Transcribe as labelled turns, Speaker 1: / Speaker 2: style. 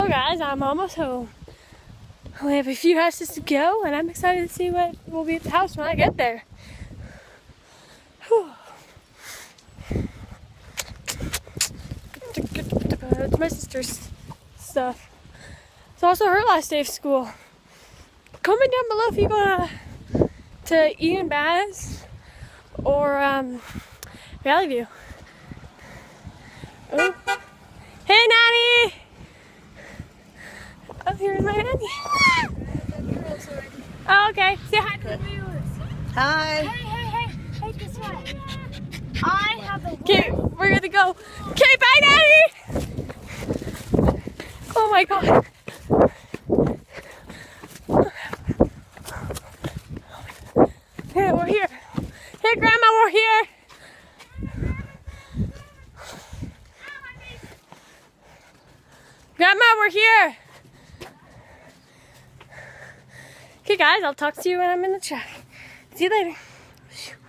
Speaker 1: Well guys, I'm almost home. We have a few houses to go and I'm excited to see what will be at the house when I get there. Whew. It's my sister's stuff. It's also her last day of school. Comment down below if you go to Ian Baz or Valley View. Oh. Hey Nanny! Oh, here's my nanny. Oh, okay. Say hi to the viewers.
Speaker 2: Hi.
Speaker 3: Hey, guess what? I have the
Speaker 1: Okay, we're gonna go. Okay, bye Nanny! Oh my god. Hey, we're here. Hey Grandma, we're here. Grandma, we're here. Okay guys, I'll talk to you when I'm in the truck. See you later.